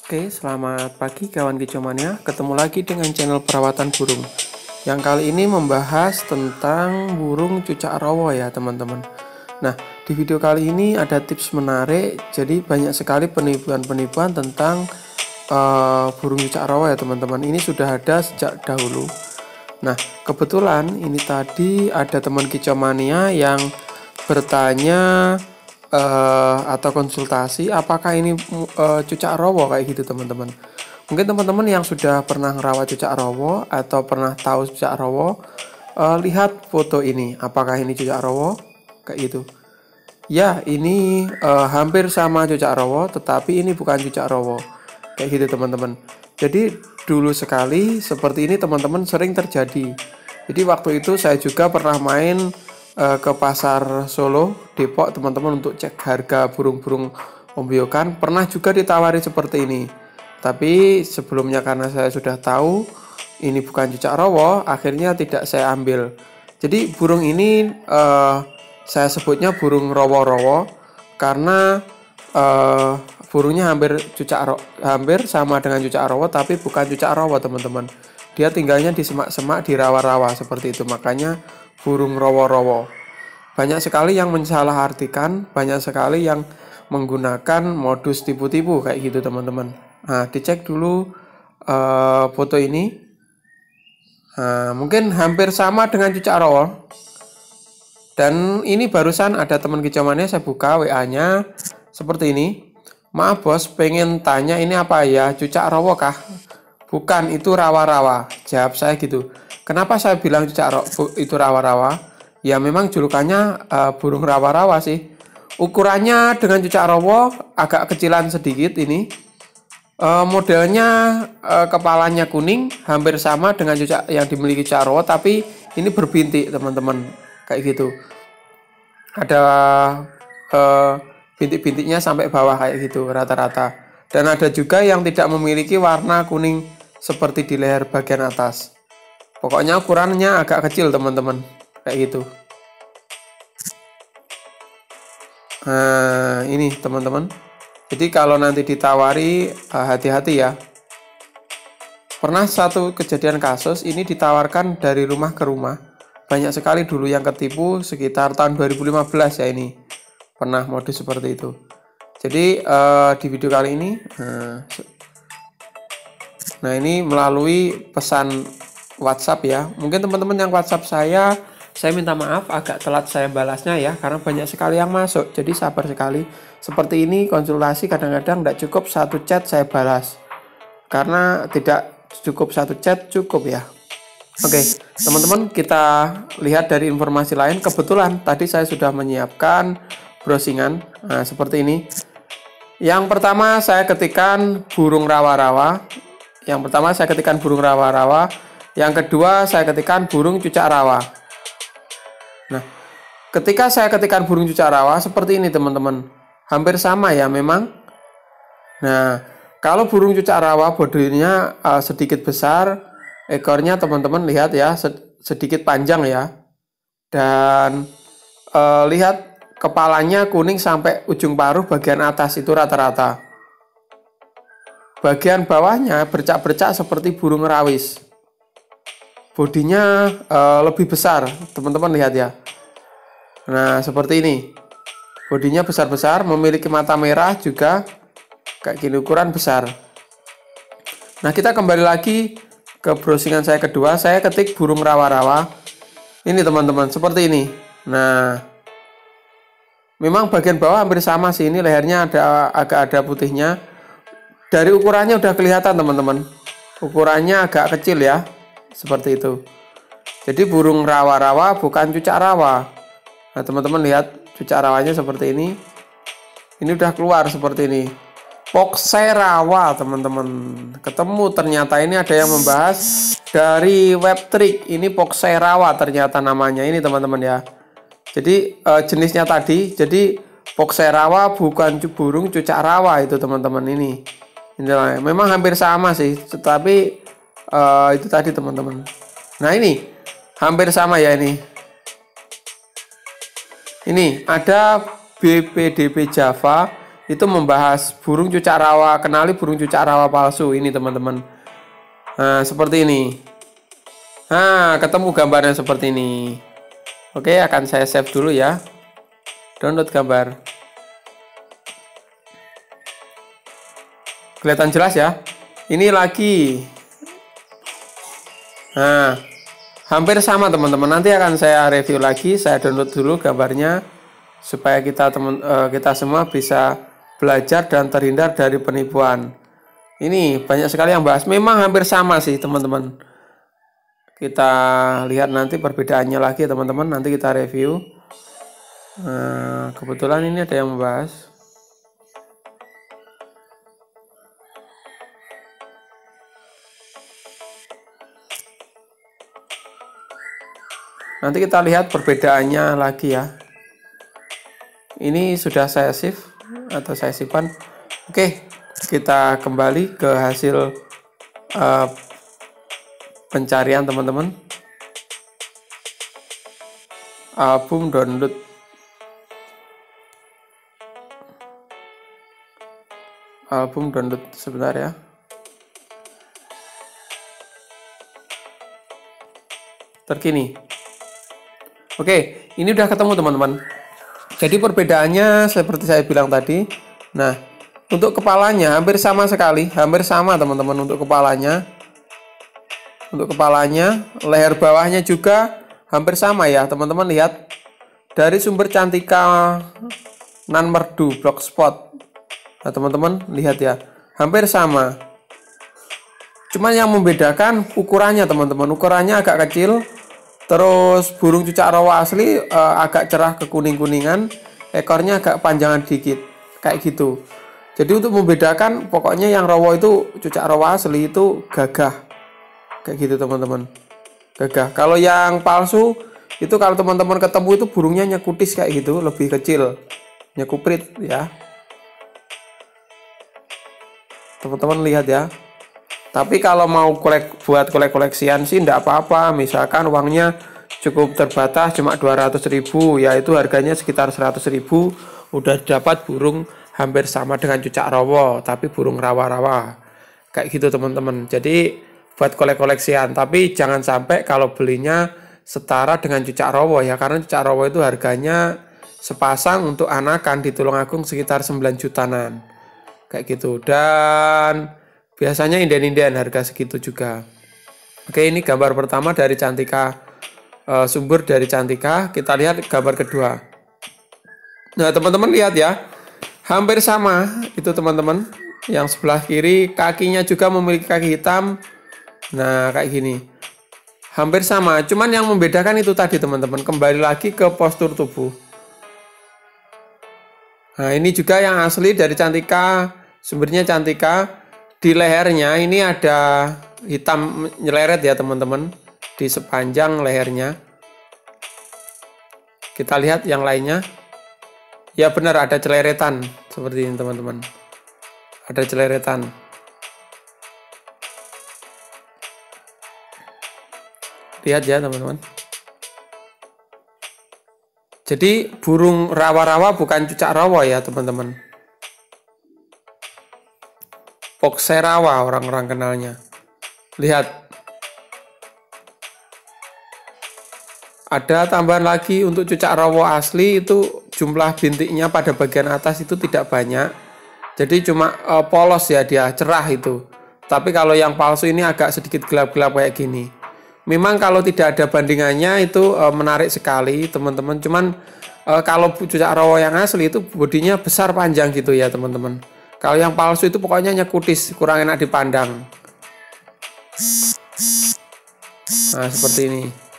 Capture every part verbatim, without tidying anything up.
Oke, selamat pagi kawan kicauania. Ketemu lagi dengan channel perawatan burung. Yang kali ini membahas tentang burung cucak rawa ya teman-teman. Nah, di video kali ini ada tips menarik. Jadi banyak sekali penipuan-penipuan tentang uh, burung cucak rawa ya teman-teman. Ini sudah ada sejak dahulu. Nah, kebetulan ini tadi ada teman kicauania yang bertanya Uh, atau konsultasi apakah ini uh, cucak rawa kayak gitu teman-teman. Mungkin teman-teman yang sudah pernah merawat cucak rawa atau pernah tahu cucak rawa, uh, lihat foto ini, apakah ini cucak rawa kayak gitu. Ya, ini uh, hampir sama cucak rawa, tetapi ini bukan cucak rawa kayak gitu teman-teman. Jadi dulu sekali seperti ini teman-teman sering terjadi. Jadi waktu itu saya juga pernah main ke pasar Solo, Depok teman-teman untuk cek harga burung-burung ombyokan. Pernah juga ditawari seperti ini, tapi sebelumnya karena saya sudah tahu ini bukan cucak rawa, akhirnya tidak saya ambil. Jadi burung ini eh, saya sebutnya burung rawa-rawa karena eh, burungnya hampir cucak hampir sama dengan cucak rawa, tapi bukan cucak rawa teman-teman. Dia tinggalnya di semak-semak, di rawa-rawa seperti itu, makanya burung rawa-rawa. Banyak sekali yang mensalahartikan, banyak sekali yang menggunakan modus tipu-tipu kayak gitu teman-teman. Nah, dicek dulu uh, foto ini. Nah, mungkin hampir sama dengan cucak rawa. Dan ini barusan ada teman kicauannya, saya buka W A-nya seperti ini. Maaf bos, pengen tanya ini apa ya, cucak rawa kah? Bukan, itu rawa-rawa. Jawab saya gitu. Kenapa saya bilang cucak rawa, itu rawa-rawa? Ya memang julukannya uh, burung rawa-rawa sih. Ukurannya dengan cucak rawa agak kecilan sedikit ini. Uh, modelnya uh, kepalanya kuning, hampir sama dengan cucak yang dimiliki cucak rawa, tapi ini berbintik teman-teman, kayak gitu. Ada uh, bintik-bintiknya sampai bawah kayak gitu rata-rata. Dan ada juga yang tidak memiliki warna kuning seperti di leher bagian atas. Pokoknya ukurannya agak kecil teman-teman, kayak gitu. Nah ini teman-teman, jadi kalau nanti ditawari hati-hati ya. Pernah satu kejadian kasus ini ditawarkan dari rumah ke rumah. Banyak sekali dulu yang ketipu sekitar tahun dua ribu lima belas ya, ini pernah modus seperti itu. Jadi uh, di video kali ini uh, nah ini melalui pesan WhatsApp ya. Mungkin teman-teman yang WhatsApp saya, saya minta maaf agak telat saya balasnya ya, karena banyak sekali yang masuk. Jadi sabar sekali. Seperti ini konsultasi kadang-kadang tidak cukup satu chat saya balas, karena tidak cukup satu chat cukup ya. Oke teman-teman, kita lihat dari informasi lain. Kebetulan tadi saya sudah menyiapkan browsingan. Nah seperti ini. Yang pertama saya ketikkan burung rawa-rawa. Yang pertama saya ketikkan burung rawa-rawa. Yang kedua saya ketikkan burung cucak rawa. Nah, ketika saya ketikkan burung cucak rawa seperti ini teman-teman, hampir sama ya memang. Nah, kalau burung cucak rawa bodinya uh, sedikit besar, ekornya teman-teman lihat ya sedikit panjang ya, dan uh, lihat kepalanya kuning sampai ujung paruh bagian atas itu rata-rata. Bagian bawahnya bercak-bercak seperti burung rawis. Bodinya uh, lebih besar, teman-teman lihat ya. Nah, seperti ini. Bodinya besar-besar, memiliki mata merah juga, kayak gini ukuran besar. Nah, kita kembali lagi ke browsingan saya kedua. Saya ketik burung rawa-rawa. Ini teman-teman, seperti ini. Nah, memang bagian bawah hampir sama sih. Ini lehernya ada agak ada putihnya. Dari ukurannya udah kelihatan teman-teman. Ukurannya agak kecil ya. Seperti itu. Jadi burung rawa-rawa bukan cucak rawa. Nah teman-teman lihat cucak rawanya seperti ini. Ini udah keluar seperti ini. Poksai rawa teman-teman. Ketemu ternyata ini ada yang membahas dari Webtrick. Ini poksai rawa ternyata namanya ini teman-teman ya. Jadi e, jenisnya tadi. Jadi poksai rawa bukan burung cucak rawa itu teman-teman ini. Ini memang hampir sama sih. Tetapi Uh, itu tadi teman-teman. Nah ini hampir sama ya ini. Ini ada B P D P Java itu membahas burung cucak rawa, kenali burung cucak rawa palsu ini teman-teman. Nah, seperti ini. Nah, ketemu gambarnya seperti ini. Oke, akan saya save dulu ya. Download gambar. Kelihatan jelas ya. Ini lagi. Nah, hampir sama teman-teman. Nanti akan saya review lagi. Saya download dulu gambarnya supaya kita teman uh, kita semua bisa belajar dan terhindar dari penipuan. Ini banyak sekali yang bahas. Memang hampir sama sih teman-teman. Kita lihat nanti perbedaannya lagi teman-teman. Nanti kita review. Nah, kebetulan ini ada yang membahas. Nanti kita lihat perbedaannya lagi ya. Ini sudah saya save atau saya simpan. Oke, kita kembali ke hasil uh, pencarian teman-teman. Album download. Album download sebentar ya. Terkini. Oke, ini udah ketemu teman-teman. Jadi perbedaannya seperti saya bilang tadi. Nah, untuk kepalanya hampir sama sekali, hampir sama teman-teman untuk kepalanya. Untuk kepalanya, leher bawahnya juga hampir sama ya, teman-teman lihat. Dari sumber Cantika Nan Merdu Blogspot. Nah, teman-teman lihat ya, hampir sama. Cuman yang membedakan ukurannya teman-teman, ukurannya agak kecil. Terus burung cucak rawa asli uh, agak cerah kekuning-kuningan, ekornya agak panjangan dikit, kayak gitu. Jadi untuk membedakan, pokoknya yang rawa itu cucak rawa asli itu gagah, kayak gitu teman-teman, gagah. Kalau yang palsu itu kalau teman-teman ketemu itu burungnya nyekutis kayak gitu, lebih kecil, nyekuprit ya. Teman-teman lihat ya. Tapi kalau mau kolek, buat kolek-koleksian sih enggak apa-apa. Misalkan uangnya cukup terbatas cuma dua ratus ribu, yaitu harganya sekitar seratus ribu, udah dapat burung hampir sama dengan cucak rawa, tapi burung rawa-rawa. Kayak gitu teman-teman. Jadi buat kolek-koleksian, tapi jangan sampai kalau belinya setara dengan cucak rawa ya, karena cucak rawa itu harganya sepasang untuk anakan di Tulungagung sekitar sembilan jutaan. Kayak gitu. Dan biasanya inden-inden harga segitu juga. Oke, ini gambar pertama dari Cantika, e, sumber dari Cantika. Kita lihat gambar kedua. Nah, teman-teman lihat ya, hampir sama itu teman-teman. Yang sebelah kiri kakinya juga memiliki kaki hitam. Nah, kayak gini. Hampir sama, cuman yang membedakan itu tadi teman-teman. Kembali lagi ke postur tubuh. Nah, ini juga yang asli dari Cantika, sumbernya Cantika. Di lehernya ini ada hitam nyeleret ya teman-teman, di sepanjang lehernya. Kita lihat yang lainnya. Ya benar, ada celeretan seperti ini teman-teman. Ada celeretan. Lihat ya teman-teman. Jadi burung rawa-rawa bukan cucak rawa ya teman-teman. Pokserawa orang-orang kenalnya. Lihat. Ada tambahan lagi untuk cucak rawa asli itu jumlah bintiknya pada bagian atas itu tidak banyak. Jadi cuma uh, polos ya dia, cerah itu. Tapi kalau yang palsu ini agak sedikit gelap-gelap kayak gini. Memang kalau tidak ada bandingannya itu uh, menarik sekali teman-teman. Cuman uh, kalau cucak rawa yang asli itu bodinya besar panjang gitu ya teman-teman. Kalau yang palsu itu pokoknya nyekutis, kurang enak dipandang. Nah, seperti ini.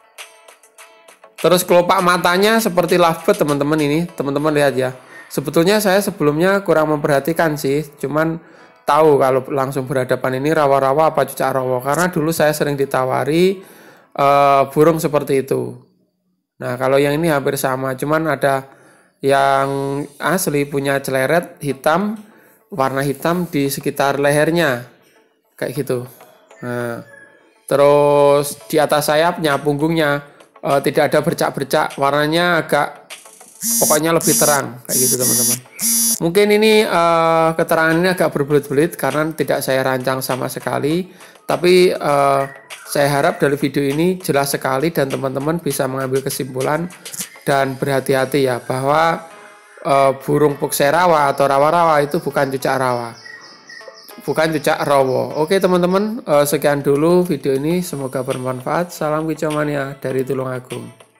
Terus kelopak matanya seperti lovebird teman-teman ini. Teman-teman lihat ya. Sebetulnya saya sebelumnya kurang memperhatikan sih. Cuman tahu kalau langsung berhadapan ini rawa-rawa apa cucak rawa. Karena dulu saya sering ditawari uh, burung seperti itu. Nah, kalau yang ini hampir sama. Cuman ada yang asli punya celeret hitam, warna hitam di sekitar lehernya kayak gitu. Nah, terus di atas sayapnya, punggungnya uh, tidak ada bercak-bercak, warnanya agak pokoknya lebih terang kayak gitu teman-teman. Mungkin ini uh, keterangannya agak berbelit-belit karena tidak saya rancang sama sekali. Tapi uh, saya harap dari video ini jelas sekali dan teman-teman bisa mengambil kesimpulan dan berhati-hati ya bahwa uh, burung puksai rawa atau rawa-rawa itu bukan cucak rawa, bukan cucak rowo. Oke teman-teman, uh, sekian dulu video ini, semoga bermanfaat. Salam kicau mania dari Tulungagung.